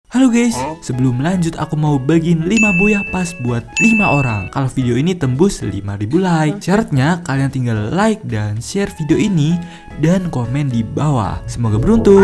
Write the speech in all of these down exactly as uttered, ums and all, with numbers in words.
Halo guys, sebelum lanjut aku mau bagiin lima buaya pas buat lima orang. Kalau video ini tembus lima ribu like. Syaratnya kalian tinggal like dan share video ini dan komen di bawah. Semoga beruntung.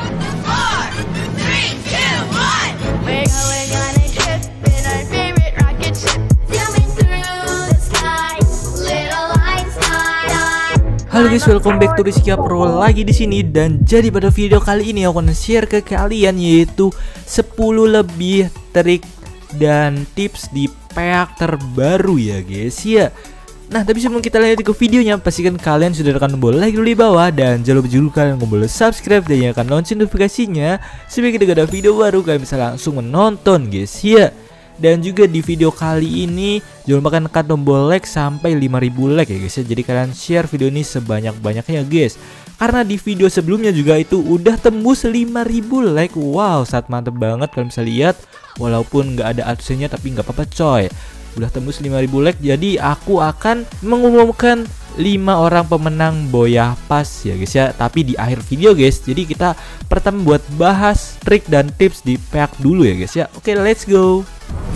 Halo guys, welcome back to Rizky Pro lagi di sini, dan jadi pada video kali ini aku akan share ke kalian yaitu sepuluh lebih trik dan tips di peak terbaru ya guys ya. Nah, tapi sebelum kita lanjut ke videonya, pastikan kalian sudah tekan tombol like dulu di bawah dan jangan lupa juga kalian tombol subscribe dan nyalakan lonceng notifikasinya supaya ketika ada video baru kalian bisa langsung menonton guys ya. Dan juga di video kali ini jangan lupa tekan tombol like sampai lima ribu like ya guys ya. Jadi kalian share video ini sebanyak-banyaknya guys. Karena di video sebelumnya juga itu udah tembus lima ribu like. Wow, sangat mantep banget kalian bisa lihat. Walaupun nggak ada adsense-nya tapi nggak apa-apa coy. Udah tembus lima ribu like, jadi aku akan mengumumkan lima orang pemenang Boya Pas ya guys ya. Tapi di akhir video guys. Jadi kita pertama buat bahas trik dan tips di peak dulu ya guys ya. Oke, let's go.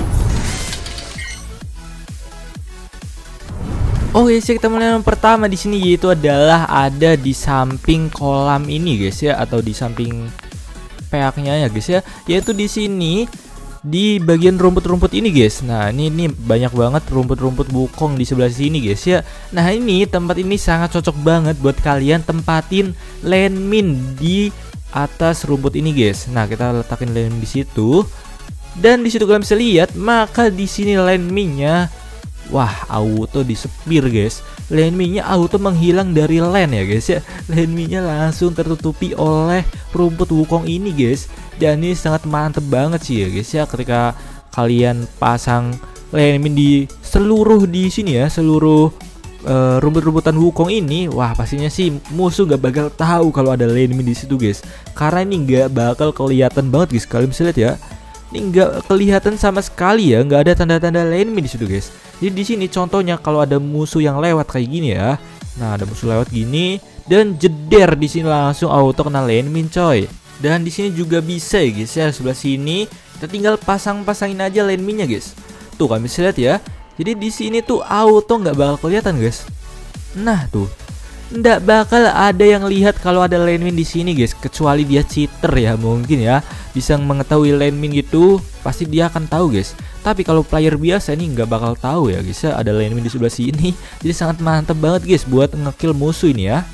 Oke, okay, kita mulai yang pertama di sini yaitu adalah ada di samping kolam ini guys ya, atau di samping peaknya ya guys ya, yaitu di sini di bagian rumput-rumput ini guys. Nah, ini ini banyak banget rumput-rumput bukong di sebelah sini guys ya. Nah, ini tempat ini sangat cocok banget buat kalian tempatin landmine di atas rumput ini guys. Nah, kita letakin landmine di situ. Dan di situ kalian bisa lihat, maka di sini landmine-nya wah, auto disepir guys. Landmine-nya auto menghilang dari land ya guys ya. Landmine-nya langsung tertutupi oleh rumput wukong ini guys. Dan ini sangat mantep banget sih ya guys ya, ketika kalian pasang landmine di seluruh di sini ya, seluruh uh, rumput-rumputan wukong ini. Wah, pastinya sih musuh gak bakal tahu kalau ada landmine di situ guys. Karena ini gak bakal kelihatan banget guys. Kalian bisa lihat ya. Ini nggak kelihatan sama sekali ya, nggak ada tanda-tanda landmine di situ guys. Jadi di sini contohnya kalau ada musuh yang lewat kayak gini ya. Nah, ada musuh lewat gini dan jeder di sini langsung auto kena landmine coy. Dan di sini juga bisa ya guys ya, sebelah sini kita tinggal pasang-pasangin aja landmine-nya guys. Tuh kalian bisa lihat ya. Jadi di sini tuh auto nggak bakal kelihatan guys. Nah tuh, nggak bakal ada yang lihat kalau ada landmine di sini guys, kecuali dia cheater ya mungkin ya, bisa mengetahui landmine gitu, pasti dia akan tahu guys. Tapi kalau player biasa ini nggak bakal tahu ya guys ya, ada landmine di sebelah sini. Jadi sangat mantap banget guys buat ngekill musuh ini ya.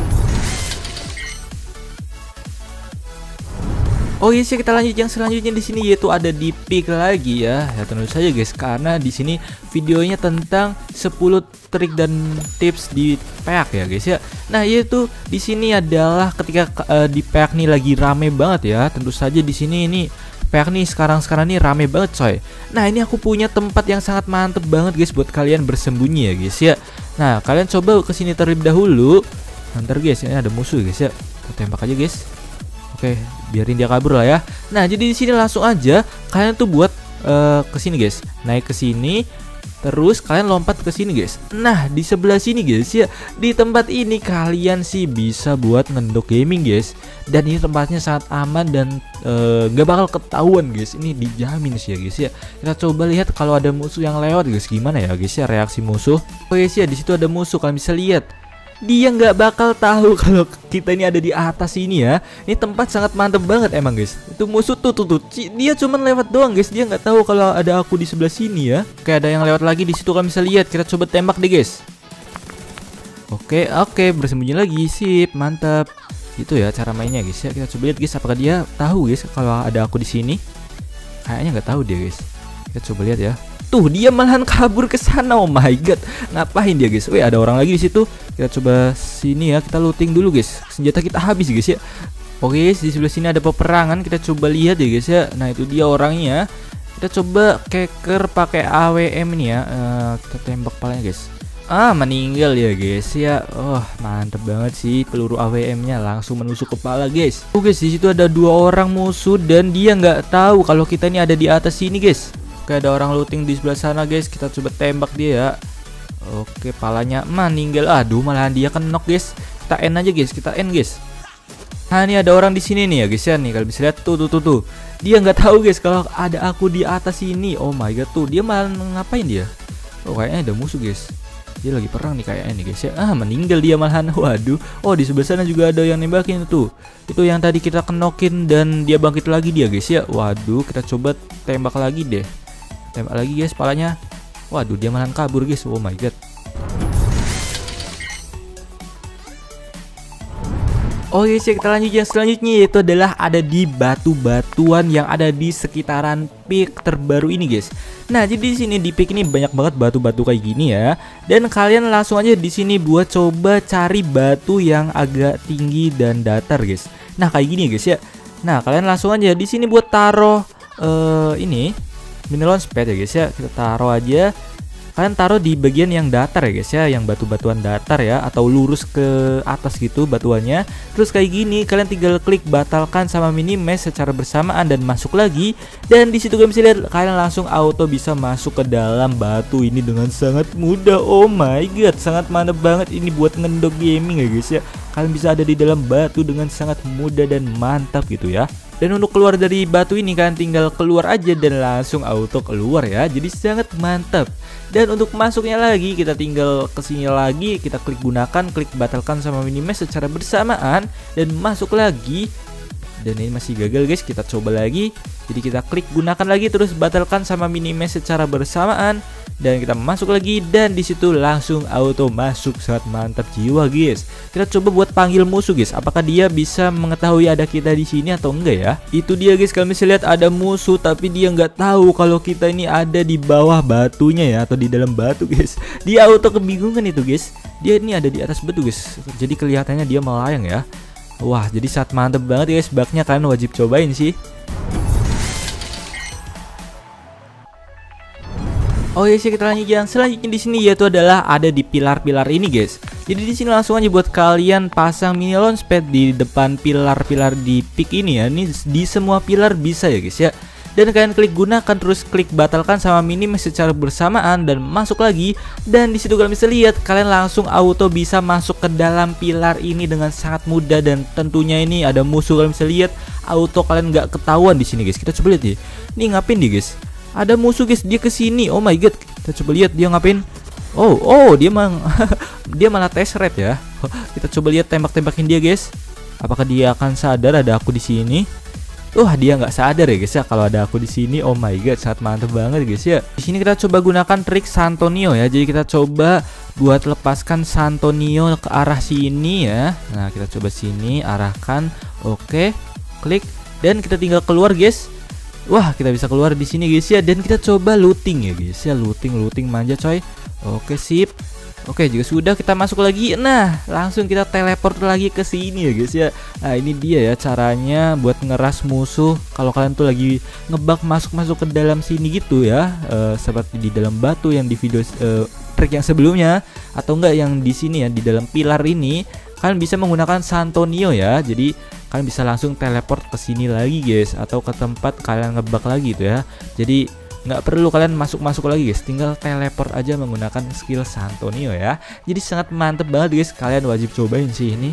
Oh iya sih, kita lanjut yang selanjutnya di sini yaitu ada di pick lagi ya. Ya tentu saja guys, karena di sini videonya tentang sepuluh trik dan tips di peak ya guys ya. Nah, yaitu di sini adalah ketika uh, di peak nih lagi rame banget ya. Tentu saja di sini ini peak nih sekarang-sekarang nih rame banget coy. Nah, ini aku punya tempat yang sangat mantep banget guys buat kalian bersembunyi ya guys ya. Nah, kalian coba ke sini terlebih dahulu. Nanti guys, ini ada musuh guys ya. Kita tembak aja guys. Oke, biarin dia kabur lah ya. Nah, jadi di sini langsung aja kalian tuh buat uh, ke sini guys. Naik ke sini, terus kalian lompat ke sini guys. Nah, di sebelah sini guys ya, di tempat ini kalian sih bisa buat ngendok gaming guys. Dan ini tempatnya sangat aman dan uh, gak bakal ketahuan guys. Ini dijamin sih ya guys ya. Kita coba lihat kalau ada musuh yang lewat guys, gimana ya guys ya reaksi musuh. Oh guys ya, di situ ada musuh, kalian bisa lihat. Dia nggak bakal tahu kalau kita ini ada di atas ini ya. Ini tempat sangat mantep banget emang guys. Itu musuh tuh tuh tuh. Dia cuman lewat doang guys. Dia nggak tahu kalau ada aku di sebelah sini ya. Kayak ada yang lewat lagi di situ, kalian bisa lihat. Kita coba tembak deh guys. Oke oke, bersembunyi lagi, sip, mantap. Itu ya cara mainnya guys ya. Kita coba lihat guys, apakah dia tahu guys kalau ada aku di sini. Kayaknya nggak tahu dia guys. Kita coba lihat ya. Tuh, dia malahan kabur ke sana. Oh my god. Ngapain dia guys? Wih, ada orang lagi di situ. Kita coba sini ya, kita looting dulu guys. Senjata kita habis guys ya. Oke, guys, di sebelah sini ada peperangan. Kita coba lihat ya guys ya. Nah, itu dia orangnya. Kita coba keker pakai A W M ini ya. Uh, kita tembak palanya guys. Ah, meninggal ya guys ya. Oh, mantep banget sih peluru A W M-nya langsung menusuk kepala guys. Oh guys, di situ ada dua orang musuh dan dia nggak tahu kalau kita ini ada di atas sini guys. Oke, ada orang looting di sebelah sana guys. Kita coba tembak dia ya. Oke, palanya meninggal. Aduh, malahan dia kenok guys. Kita end aja guys. Kita end guys. Nah, ini ada orang di sini nih ya guys ya, nih kalian bisa lihat tuh tuh tuh tuh. Dia nggak tahu guys kalau ada aku di atas ini. Oh my god, tuh dia malah ngapain dia? Oh, kayaknya ada musuh guys. Dia lagi perang nih kayaknya nih guys ya. Ah, meninggal dia malahan. Waduh. Oh, di sebelah sana juga ada yang nembakin tuh. Itu yang tadi kita kenokin dan dia bangkit lagi dia guys ya. Waduh, kita coba tembak lagi deh. Tembak lagi guys palanya. Waduh, dia malahan kabur guys. Oh my god. Oke, kita lanjut yang selanjutnya, yaitu adalah ada di batu-batuan yang ada di sekitaran peak terbaru ini guys. Nah, jadi di sini di peak ini banyak banget batu-batu kayak gini ya. Dan kalian langsung aja di sini buat coba cari batu yang agak tinggi dan datar guys. Nah, kayak gini guys ya. Nah, kalian langsung aja di sini buat taruh uh, ini mineral launchpad ya guys ya. Kita taruh aja. Kalian taruh di bagian yang datar ya guys ya, yang batu-batuan datar ya, atau lurus ke atas gitu batuannya. Terus kayak gini, kalian tinggal klik batalkan sama minimax secara bersamaan dan masuk lagi. Dan di situ kalian bisa lihat kalian langsung auto bisa masuk ke dalam batu ini dengan sangat mudah. Oh my god, sangat mantap banget ini buat ngendok gaming ya guys ya. Kalian bisa ada di dalam batu dengan sangat mudah dan mantap gitu ya. Dan untuk keluar dari batu ini kan tinggal keluar aja dan langsung auto keluar ya. Jadi sangat mantap. Dan untuk masuknya lagi kita tinggal kesini lagi, kita klik gunakan, klik batalkan sama minimax secara bersamaan dan masuk lagi. Dan ini masih gagal guys, kita coba lagi. Jadi kita klik gunakan lagi terus batalkan sama minimax secara bersamaan dan kita masuk lagi dan disitu langsung auto masuk. Sangat mantap jiwa guys. Kita coba buat panggil musuh guys. Apakah dia bisa mengetahui ada kita di sini atau enggak ya? Itu dia guys, kalian bisa lihat ada musuh tapi dia nggak tahu kalau kita ini ada di bawah batunya ya, atau di dalam batu guys. Dia auto kebingungan itu guys. Dia ini ada di atas batu guys. Jadi kelihatannya dia melayang ya. Wah, jadi sangat mantep banget guys. Bugnya kalian wajib cobain sih. Oh ya sih, kita lanjut yang selanjutnya di sini, yaitu adalah ada di pilar-pilar ini guys. Jadi di sini langsung aja buat kalian pasang mini launchpad di depan pilar-pilar di peak ini ya. Ini di semua pilar bisa ya guys ya. Dan kalian klik gunakan terus klik batalkan sama minimax secara bersamaan dan masuk lagi. Dan di situ kalian bisa lihat kalian langsung auto bisa masuk ke dalam pilar ini dengan sangat mudah. Dan tentunya ini ada musuh, kalian bisa lihat auto kalian nggak ketahuan di sini guys. Kita coba lihat ya. Ini ngapain nih guys? Ada musuh guys, dia kesini. Oh my god, kita coba lihat dia ngapain. Oh, oh dia mang dia malah test red ya. Kita coba lihat tembak-tembakin dia guys. Apakah dia akan sadar ada aku di sini? Wah, dia nggak sadar ya guys ya kalau ada aku di sini. Oh my god, sangat mantap banget guys ya. Di sini kita coba gunakan trik Santonio ya. Jadi kita coba buat lepaskan Santonio ke arah sini ya. Nah, kita coba sini, arahkan. Oke, klik dan kita tinggal keluar guys. Wah, kita bisa keluar di sini guys ya. Dan kita coba looting ya guys ya. Looting, looting manja coy. Oke, sip. Oke, juga sudah, kita masuk lagi. Nah, langsung kita teleport lagi ke sini ya guys ya. Nah, ini dia ya caranya buat ngeras musuh. Kalau kalian tuh lagi ngebug masuk-masuk ke dalam sini gitu ya. uh, Seperti di dalam batu yang di video uh, trik yang sebelumnya. Atau enggak yang di sini ya, di dalam pilar ini. Kalian bisa menggunakan Santonio ya. Jadi kalian bisa langsung teleport ke sini lagi guys, atau ke tempat kalian ngebug lagi gitu ya. Jadi nggak perlu kalian masuk-masuk lagi guys, tinggal teleport aja menggunakan skill Santonio ya. Jadi sangat mantep banget guys, kalian wajib cobain sih ini.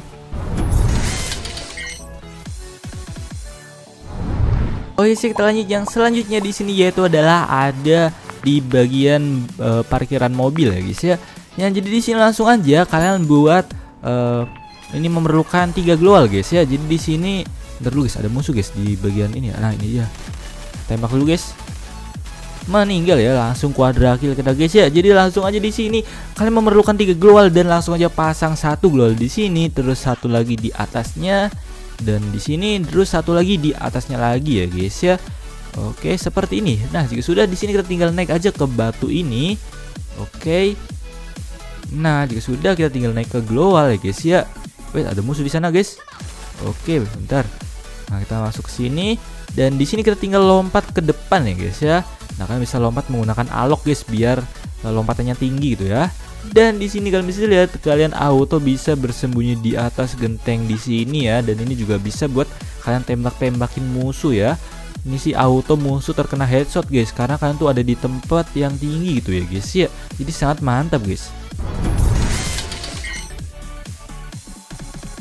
Oh iya sih, kita lanjut yang selanjutnya di sini, yaitu adalah ada di bagian uh, parkiran mobil ya guys ya. Yang jadi di sini langsung aja kalian buat uh, ini memerlukan tiga glowal guys ya. Jadi di sini bentar dulu guys, ada musuh guys di bagian ini. Nah, ini dia. Tembak dulu guys. Meninggal ya, langsung quadra kill kita guys ya. Jadi langsung aja di sini kalian memerlukan tiga glowal dan langsung aja pasang satu glowal di sini, terus satu lagi di atasnya dan di sini, terus satu lagi di atasnya lagi ya guys ya. Oke, seperti ini. Nah, jika sudah di sini kita tinggal naik aja ke batu ini. Oke. Nah, jika sudah kita tinggal naik ke glowal ya guys ya. Wait, ada musuh di sana guys. Oke, bentar. Nah, kita masuk ke sini dan di sini kita tinggal lompat ke depan ya guys ya. Nah, kalian bisa lompat menggunakan alok guys biar lompatannya tinggi gitu ya. Dan di sini kalian bisa lihat kalian auto bisa bersembunyi di atas genteng di sini ya. Dan ini juga bisa buat kalian tembak-tembakin musuh ya. Ini sih auto musuh terkena headshot guys, karena kalian tuh ada di tempat yang tinggi gitu ya guys ya. Jadi sangat mantap guys.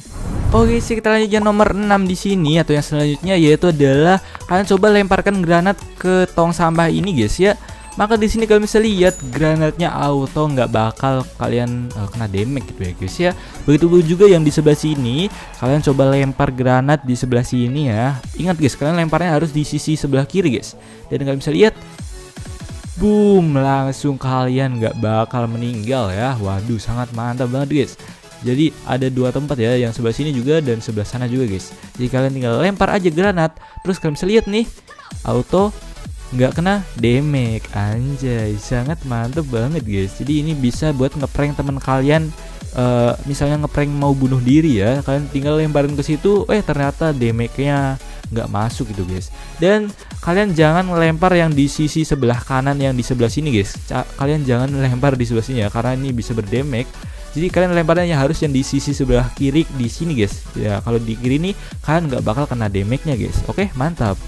Oke sih, kita lanjut yang nomor enam di sini atau yang selanjutnya, yaitu adalah kalian coba lemparkan granat ke tong sampah ini guys ya. Maka di sini kalian bisa lihat granatnya auto, nggak bakal kalian uh, kena damage gitu ya guys ya. Begitu juga yang di sebelah sini, kalian coba lempar granat di sebelah sini ya. Ingat guys, kalian lemparnya harus di sisi sebelah kiri guys. Dan kalian bisa lihat, boom, langsung kalian nggak bakal meninggal ya. Waduh, sangat mantap banget guys. Jadi ada dua tempat ya, yang sebelah sini juga dan sebelah sana juga guys. Jadi kalian tinggal lempar aja granat, terus kalian bisa lihat nih, auto nggak kena damage. Anjay, sangat mantep banget guys. Jadi ini bisa buat ngeprank teman kalian, uh, misalnya ngeprank mau bunuh diri ya, kalian tinggal lemparin ke situ, eh ternyata damage-nya nggak masuk gitu guys. Dan kalian jangan lempar yang di sisi sebelah kanan, yang di sebelah sini guys. Ca kalian jangan lempar di sebelah sini ya, karena ini bisa berdamage. Jadi kalian lemparnya harus yang di sisi sebelah kiri di sini guys. Ya kalau di kiri nih kalian nggak bakal kena damage-nya guys. Oke, mantap.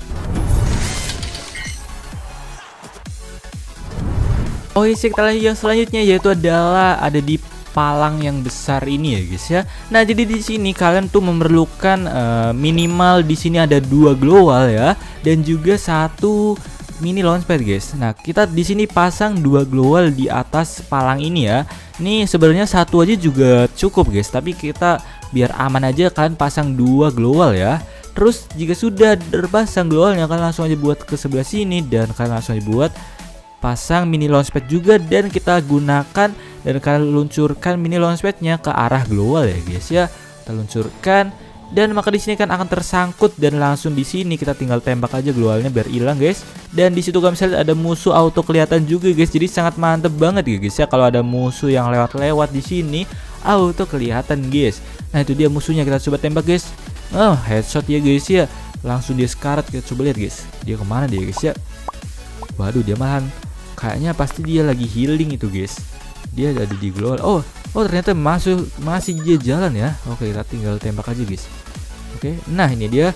Oh iya, kita lanjut yang selanjutnya, yaitu adalah ada di palang yang besar ini ya guys ya. Nah, jadi di sini kalian tuh memerlukan uh, minimal di sini ada dua glowal ya, dan juga satu mini launchpad guys. Nah, kita di sini pasang dua glowal di atas palang ini ya. Ini sebenarnya satu aja juga cukup guys, tapi kita biar aman aja kalian pasang dua glowal ya. Terus jika sudah terpasang glowalnya, kalian langsung aja buat ke sebelah sini, dan kalian langsung aja buat pasang mini launchpad juga, dan kita gunakan dan kalian luncurkan mini launchpadnya ke arah glowal ya guys ya. Kita luncurkan, dan maka di sini kan akan tersangkut, dan langsung di sini kita tinggal tembak aja glowalnya biar hilang guys. Dan di situ kalian bisa lihat ada musuh auto kelihatan juga guys. Jadi sangat mantep banget ya guys ya, kalau ada musuh yang lewat-lewat di sini auto kelihatan guys. Nah, itu dia musuhnya, kita coba tembak guys. Oh, headshot ya guys ya, langsung dia sekarat. Kita coba lihat guys, dia kemana dia guys ya. Waduh, dia malahan kayaknya pasti dia lagi healing itu guys. Dia ada di glowal. Oh, oh ternyata masuk, masih dia jalan ya. Oke, kita tinggal tembak aja guys. Oke, nah ini dia.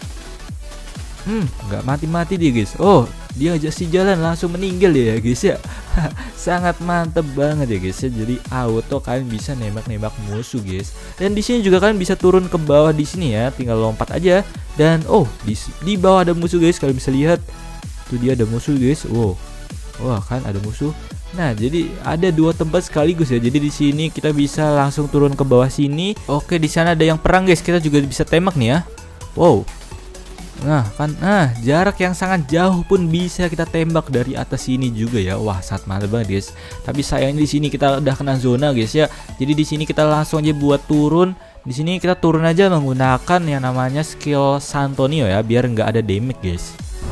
Hmm, nggak mati-mati dia guys. Oh, dia aja sih jalan langsung meninggal ya guys ya. Sangat mantep banget ya guys ya. Jadi auto kalian bisa nembak-nembak musuh guys. Dan di sini juga kalian bisa turun ke bawah di sini ya. Tinggal lompat aja. Dan oh, di, di bawah ada musuh guys. Kalian bisa lihat. Tuh dia ada musuh guys. Wow. Wah, kan ada musuh. Nah, jadi ada dua tempat sekaligus ya. Jadi di sini kita bisa langsung turun ke bawah sini. Oke, di sana ada yang perang guys. Kita juga bisa tembak nih ya. Wow. Nah, kan nah, jarak yang sangat jauh pun bisa kita tembak dari atas sini juga ya. Wah, sangat mantap banget guys. Tapi sayangnya di sini kita udah kena zona guys ya. Jadi di sini kita langsung aja buat turun. Di sini kita turun aja menggunakan yang namanya skill Santonio ya, biar nggak ada damage guys.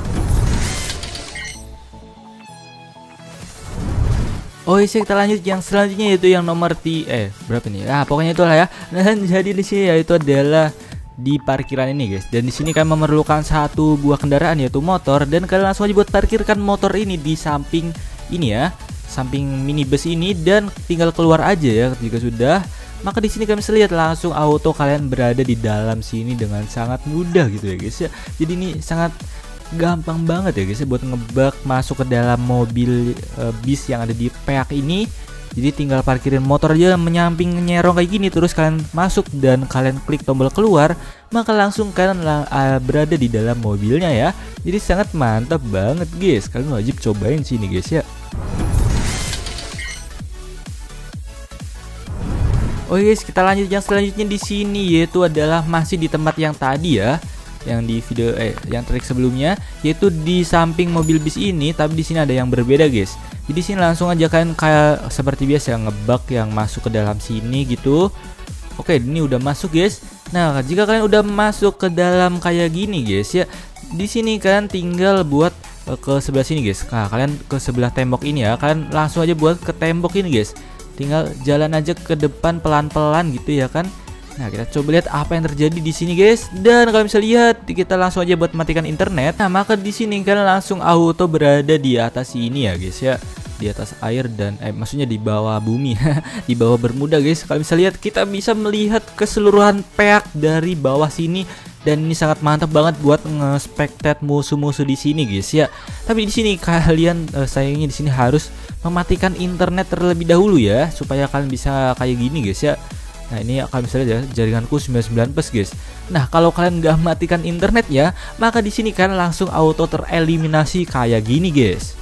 Oh iya, kita lanjut yang selanjutnya, yaitu yang nomor ti eh berapa nih? Ah, pokoknya itulah ya. Dan jadi di sini yaitu adalah di parkiran ini guys. Dan di sini kalian memerlukan satu buah kendaraan, yaitu motor, dan kalian langsung aja buat parkirkan motor ini di samping ini ya, samping minibus ini, dan tinggal keluar aja ya jika sudah. Maka di sini kalian bisa lihat langsung auto kalian berada di dalam sini dengan sangat mudah gitu ya guys ya. Jadi ini sangat gampang banget ya guys ya buat ngebak masuk ke dalam mobil uh, bis yang ada di peak ini. Jadi tinggal parkirin motor aja menyamping nyerong kayak gini, terus kalian masuk dan kalian klik tombol keluar, maka langsung kalian uh, berada di dalam mobilnya ya. Jadi sangat mantap banget guys, kalian wajib cobain sini guys ya. Oh guys, kita lanjut yang selanjutnya di sini, yaitu adalah masih di tempat yang tadi ya, yang di video eh yang trik sebelumnya, yaitu di samping mobil bis ini, tapi di sini ada yang berbeda guys. Jadi sini langsung aja kalian kayak seperti biasa ngebak yang masuk ke dalam sini gitu. Oke, ini udah masuk guys. Nah, jika kalian udah masuk ke dalam kayak gini guys ya, di sini kalian tinggal buat uh, ke sebelah sini guys. Nah, kalian ke sebelah tembok ini ya, kalian langsung aja buat ke tembok ini guys. Tinggal jalan aja ke depan pelan-pelan gitu ya kan. Nah, kita coba lihat apa yang terjadi di sini guys. Dan kalian bisa lihat kita langsung aja buat matikan internet. Nah, maka di sini kalian langsung auto berada di atas ini ya guys ya, di atas air dan eh maksudnya di bawah bumi. Di bawah Bermuda guys. Kalian bisa lihat kita bisa melihat keseluruhan peak dari bawah sini. Dan ini sangat mantap banget buat nge-spectate musuh-musuh di sini guys ya. Tapi di sini kalian eh, sayangnya di sini harus mematikan internet terlebih dahulu ya, supaya kalian bisa kayak gini guys ya. Nah ini akan bisa lihat ya, jaringanku sembilan puluh sembilan plus guys. Nah kalau kalian nggak matikan internet ya, maka di sini kan langsung auto tereliminasi kayak gini guys.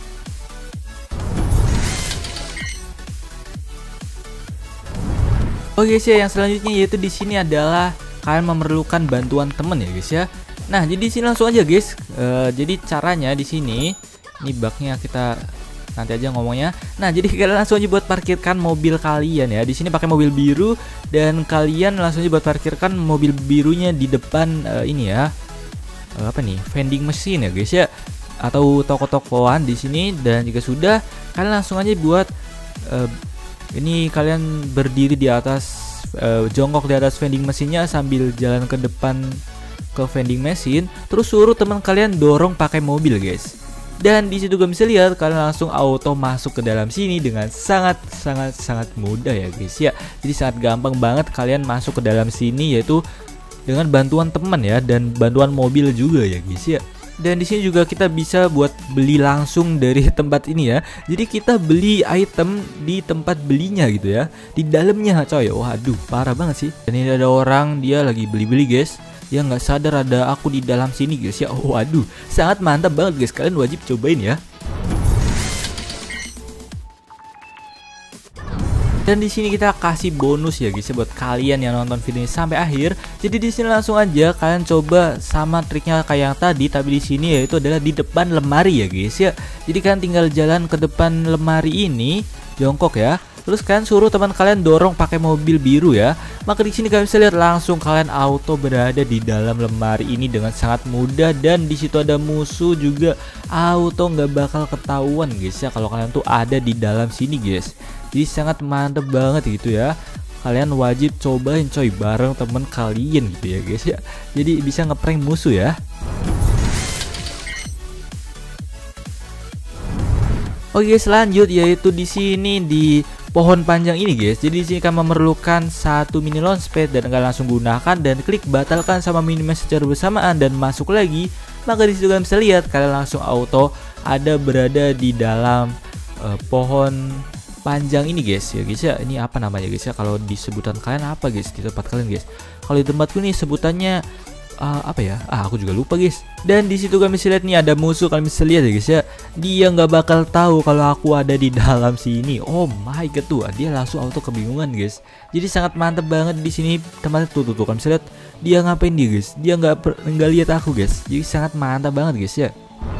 Oke guys ya, yang selanjutnya yaitu di sini adalah kalian memerlukan bantuan temen ya guys ya. Nah jadi di sini langsung aja guys. E, jadi caranya di sini, ini bugnya kita nanti aja ngomongnya. Nah, jadi kalian langsung aja buat parkirkan mobil kalian ya. Di sini pakai mobil biru dan kalian langsung aja buat parkirkan mobil birunya di depan uh, ini ya. Uh, apa nih? Vending machine ya, guys ya. Atau toko-tokoan di sini dan juga sudah kalian langsung aja buat uh, ini kalian berdiri di atas uh, jongkok di atas vending mesinnya sambil jalan ke depan ke vending machine, terus suruh teman kalian dorong pakai mobil, guys. Dan di situ kalian bisa lihat kalian langsung auto masuk ke dalam sini dengan sangat sangat sangat mudah ya guys ya. Jadi sangat gampang banget kalian masuk ke dalam sini, yaitu dengan bantuan teman ya dan bantuan mobil juga ya guys ya. Dan di sini juga kita bisa buat beli langsung dari tempat ini ya. Jadi kita beli item di tempat belinya gitu ya, di dalamnya coy. Waduh parah banget sih. Dan ini ada orang dia lagi beli-beli guys. Ya nggak sadar ada aku di dalam sini guys ya. Waduh sangat mantap banget guys, kalian wajib cobain ya. Dan di sini kita kasih bonus ya guys ya buat kalian yang nonton video ini sampai akhir. Jadi di sini langsung aja kalian coba sama triknya kayak yang tadi, tapi di sini yaitu adalah di depan lemari ya guys ya. Jadi kalian tinggal jalan ke depan lemari ini, jongkok ya. Terus kalian suruh teman kalian dorong pakai mobil biru ya. Maka di sini kalian bisa lihat langsung kalian auto berada di dalam lemari ini dengan sangat mudah, dan di situ ada musuh juga auto nggak bakal ketahuan guys ya kalau kalian tuh ada di dalam sini guys. Jadi sangat mantep banget gitu ya. Kalian wajib cobain coy bareng temen kalian gitu ya guys ya. Jadi bisa ngeprank musuh ya. Oke, selanjut yaitu di sini di pohon panjang ini guys. Jadi di sini kan memerlukan satu mini launchpad dan kalian langsung gunakan dan klik batalkan sama minimal secara bersamaan dan masuk lagi. Maka di situ kalian bisa lihat kalian langsung auto ada berada di dalam uh, pohon panjang ini guys ya guys ya. Ini apa namanya guys ya? Kalau di sebutan kalian apa guys di tempat kalian guys? Kalau di tempatku nih sebutannya Uh, apa ya? Ah aku juga lupa guys. Dan di situ kalian bisa lihat nih ada musuh, kalian bisa lihat ya guys ya. Dia nggak bakal tahu kalau aku ada di dalam sini. Oh my god tuh, dia langsung auto kebingungan guys. Jadi sangat mantep banget di sini tempatnya tuh tuh, tuh. Kalian bisa lihat dia ngapain dia guys. Dia nggak nggak lihat aku guys. Jadi sangat mantap banget guys ya.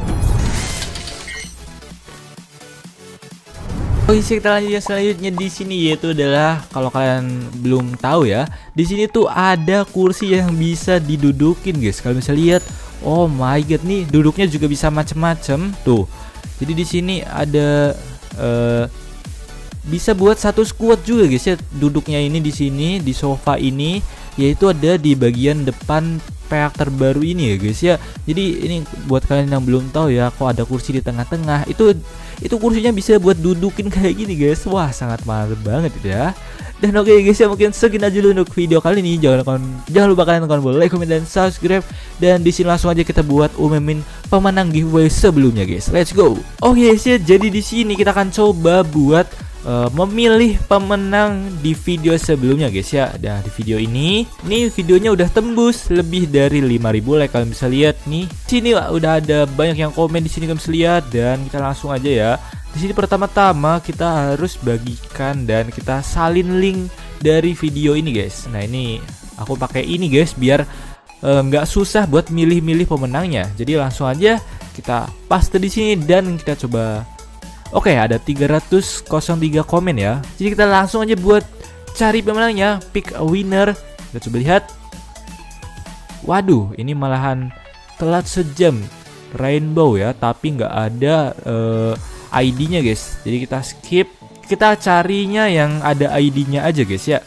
Oke, kita lanjut yang selanjutnya di sini yaitu adalah kalau kalian belum tahu ya, di sini tuh ada kursi yang bisa didudukin guys. Kalian bisa lihat, oh my god nih duduknya juga bisa macem-macem tuh. Jadi di sini ada uh, bisa buat satu squad juga guys ya. Duduknya ini di sini di sofa ini, yaitu ada di bagian depan pack terbaru ini ya guys ya. Jadi ini buat kalian yang belum tahu ya, kok ada kursi di tengah-tengah. Itu itu kursinya bisa buat dudukin kayak gini guys. Wah sangat mantap banget itu ya. Dan oke okay, guys ya, mungkin segitu aja dulu untuk video kali ini. Jangan lupa, jangan lupa kalian tekan like, comment, dan subscribe. Dan di sini langsung aja kita buat umumin pemenang giveaway sebelumnya guys. Let's go. Oke okay, guys ya, jadi di sini kita akan coba buat Uh, memilih pemenang di video sebelumnya guys ya. Dan di video ini, nih videonya udah tembus lebih dari lima ribu like. Kalian bisa lihat nih. Sini wah, udah ada banyak yang komen di sini kalian bisa lihat, dan kita langsung aja ya. Di sini pertama-tama kita harus bagikan dan kita salin link dari video ini guys. Nah ini aku pakai ini guys biar nggak uh, susah buat milih-milih pemenangnya. Jadi langsung aja kita paste di sini dan kita coba. Oke, okay, ada tiga ratus tiga komen ya. Jadi kita langsung aja buat cari pemenangnya, pick a winner. Kita coba lihat. Waduh, ini malahan telat sejam rainbow ya, tapi nggak ada uh, I D-nya guys. Jadi kita skip. Kita carinya yang ada I D-nya aja guys ya.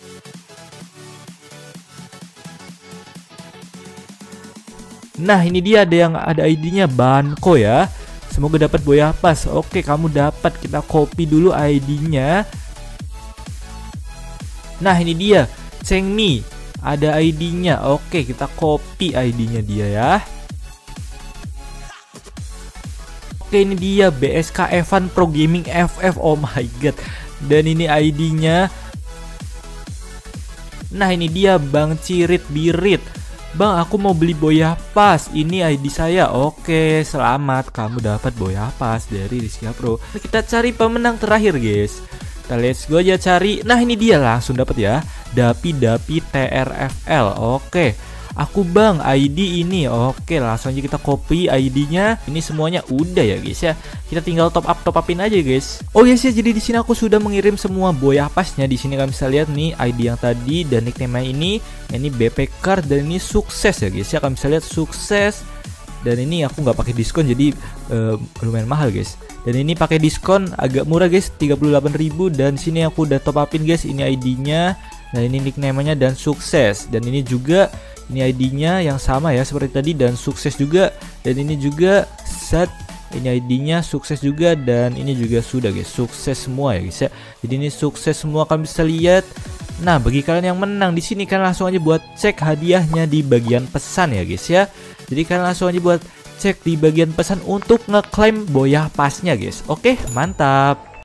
Nah, ini dia ada yang ada I D-nya Banko ya. Semoga dapat Boya Pas. Oke, kamu dapat. Kita copy dulu I D-nya. Nah, ini dia. Chengmi. Ada I D-nya. Oke, kita copy I D-nya dia ya. Oke, ini dia B S K Evan Pro Gaming F F. Oh my god. Dan ini I D-nya. Nah ini dia Bang Cirit Birit. Bang, aku mau beli Boya Pas. Ini I D saya. Oke, selamat, kamu dapat Boya Pas dari Rizky Pro. Kita cari pemenang terakhir guys. Kita let's go aja cari. Nah ini dia, langsung dapat ya, Dapi Dapi T R F L. Oke, aku Bang, I D ini. Oke, langsung aja kita copy I D-nya. Ini semuanya udah ya guys ya. Kita tinggal top up top upin aja guys. Oh yes ya, jadi di sini aku sudah mengirim semua Boya Pasnya. Di sini kalian bisa lihat nih I D yang tadi dan nickname ini. Ini B P Card dan ini sukses ya guys ya. Kalian bisa lihat sukses. Dan ini aku nggak pakai diskon jadi uh, lumayan mahal guys. Dan ini pakai diskon agak murah guys, tiga puluh delapan ribu. Dan sini aku udah top upin guys. Ini I D-nya. Nah ini nickname-nya dan sukses. Dan ini juga ini I D-nya yang sama ya seperti tadi dan sukses juga. Dan ini juga set. Ini I D-nya sukses juga dan ini juga sudah guys, sukses semua ya guys ya. Jadi ini sukses semua, kalian bisa lihat. Nah, bagi kalian yang menang di sini kan langsung aja buat cek hadiahnya di bagian pesan ya guys ya. Jadi kalian langsung aja buat cek di bagian pesan untuk ngeklaim Boya Pasnya guys. Oke, mantap.